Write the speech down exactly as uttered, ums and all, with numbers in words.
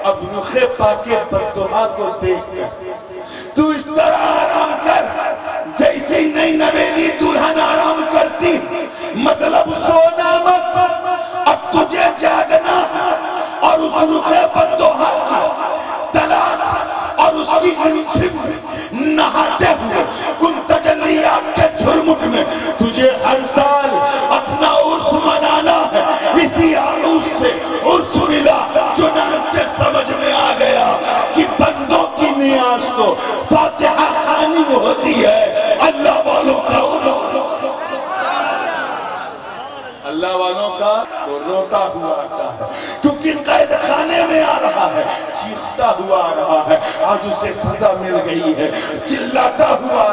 अब रुखे पाके बद्दुआ को देख तू इस तरह आराम कर जैसे नई नवेली दुल्हन आराम करती। मतलब सोना मत, अब तुझे जागना और उस रुखे बद्दुआ की तलाक और उसकी अंशिम नहाते हुए उन तजल्लियात के झुरमुट में तुझे हर साल अपना उर्स मनाना है। इसी आलूस से उर्स मिला, चुनांचे समझ में आ गया कि बंदों की नियाज तो फातिहा खानी होती है, अल्लाह वालों का अल्लाह वालों का तो रोता हुआ आता है, क्योंकि कैद खाने में आ रहा है, चीखता हुआ आ रहा है, आज उसे सजा मिल गई है, चिल्लाता हुआ